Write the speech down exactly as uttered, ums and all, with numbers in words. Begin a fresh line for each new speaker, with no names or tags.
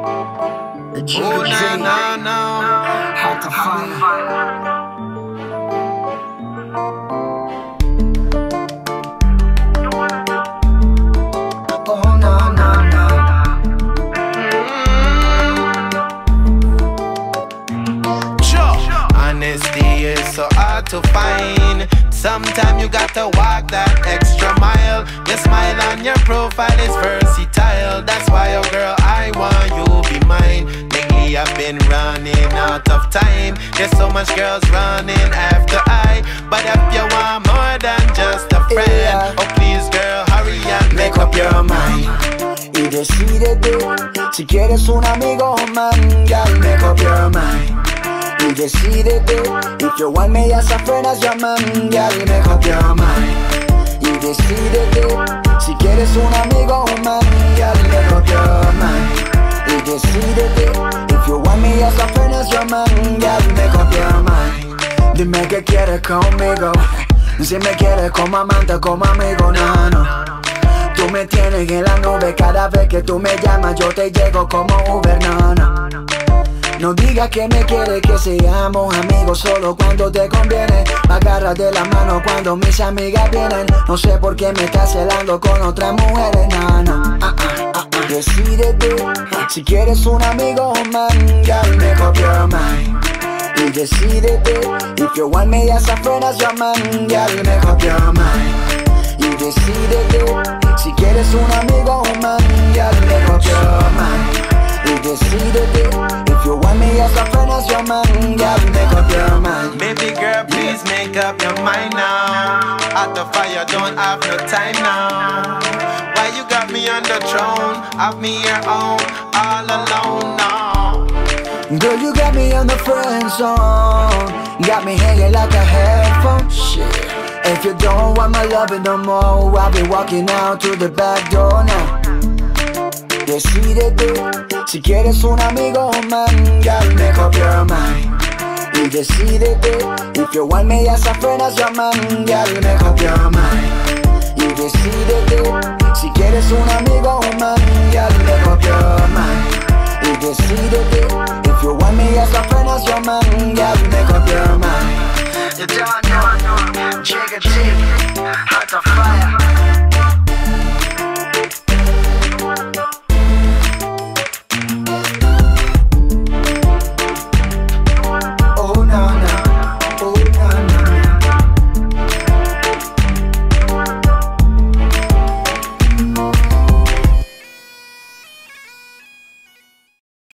The Jigga J,
no, no,
hard to find. Oh no, no, no.
Mm. Sure. Honesty is so hard to find. Sometimes you got to walk that extra mile. Your smile on your profile is versatile. That's why, oh girl, I want you be mine. Lately I've been running out of time. There's so much girls running after I. But if you want more than just a friend, yeah. Oh please girl, hurry and make up your mind.
Y decídete si quieres un amigo o man, girl, make up your mind. Y decídete, if you want me as a friend, as your man, girl, make up your mind. Y decídete, si quieres un amigo o man, girl, make up your mind. Y decídete, if you want me as a friend, as your man, girl, make up your mind. Dime que quieres conmigo, si me quieres como amante, como amigo, no, no. Tú me tienes en la nube, cada vez que tú me llamas yo te llego como Uber, no, no. No digas que me quieres, que seamos amigos solo cuando te conviene. Me agarras de la mano cuando mis amigas vienen. No sé por qué me estás celando con otras mujeres, no, no. Ah, ah, ah, ah. Decídete, si quieres un amigo o man, girl, make up your mind. Y decídete, if you want me as a friend, as your man, girl, make up your mind. Y decídete, si quieres un amigo o man, girl, make up your mind. Y decídete, if you want me as a friend, as your man, girl, make up your mind.
Baby girl, please make up your mind now. At the fire, don't have no time now. Why you got me on the throne? Have me your own, all alone now.
Girl, you got me on the friend zone. Got me hanging like a headphone. Shit. If you don't want my loving no more, I'll be walking out to the back door now. Decídete, si quieres un amigo o man, girl, make up your mind. Y decídete, if you want me as a friend, as your man, girl, make up your mind. Y decídete, si quieres un amigo o man, girl, make up your mind. Y decídete, if you want me as a friend, as your man, girl, make up your mind. You don't know, Jigga J, hard to find.